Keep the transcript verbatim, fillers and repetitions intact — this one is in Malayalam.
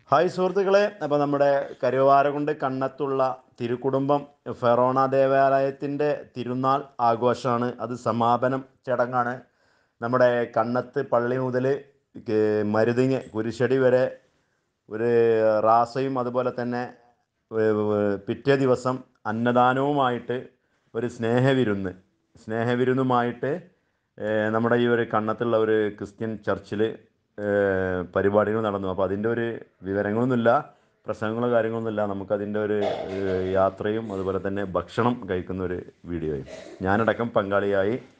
ഹായ് സുഹൃത്തുക്കളെ, അപ്പോൾ നമ്മുടെ കരുവാരകുണ്ട് കണ്ണത്തുള്ള തിരുക്കുടുംബം ഫെറോണ ദേവാലയത്തിൻ്റെ തിരുനാൾ ആഘോഷമാണ്. അത് സമാപനം ചടങ്ങാണ്. നമ്മുടെ കണ്ണത്ത് പള്ളി മുതൽ മരുതിങ്ങ് കുരിശടി വരെ ഒരു റാസയും അതുപോലെ തന്നെ പിറ്റേ ദിവസം അന്നദാനവുമായിട്ട് ഒരു സ്നേഹവിരുന്ന് സ്നേഹവിരുന്നുമായിട്ട് നമ്മുടെ ഈ ഒരു കണ്ണത്തുള്ള ഒരു ക്രിസ്ത്യൻ ചർച്ചിൽ പരിപാടികൾ നടന്നു. അപ്പോൾ അതിൻ്റെ ഒരു വിവരങ്ങളൊന്നുമില്ല, പ്രസംഗങ്ങളോ കാര്യങ്ങളൊന്നുമില്ല. നമുക്കതിൻ്റെ ഒരു യാത്രയും അതുപോലെ തന്നെ ഭക്ഷണം കഴിക്കുന്ന ഒരു വീഡിയോയും ഞാനടക്കം പങ്കാളിയായി